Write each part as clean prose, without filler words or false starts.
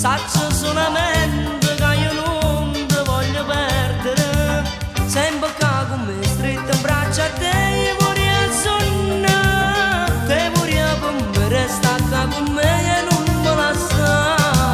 saccio solamente che io non ti voglio perdere, sempre che con me stretto in braccio a te vorrei sonnare, te vorrei con me resta qua con me e non me lasciare.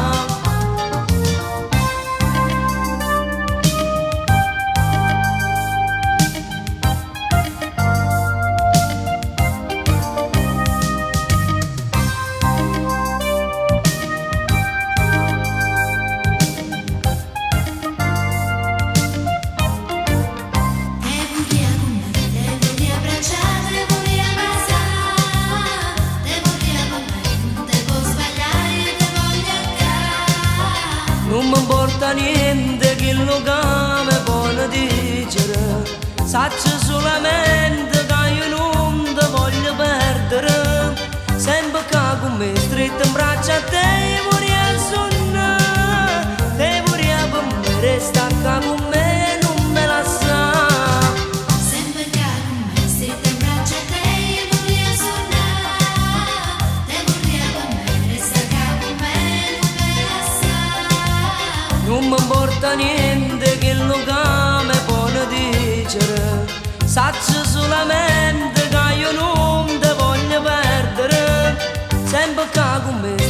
Non mi importa niente che lo che mi vuole dire, saccio solamente che io non ti voglio perdere, sempre che con me stretto in braccio a te vorrei sonnare, te vorrei con me resta qua con me e non me lasciare. Sempre che con me stretto in braccio a te vorrei sonnare, te vorrei con me resta qua con me e non me lasciare. Non mi importa niente che lo che mi vuole dire, saccio solamente che io non ti voglio perdere, sempre che con me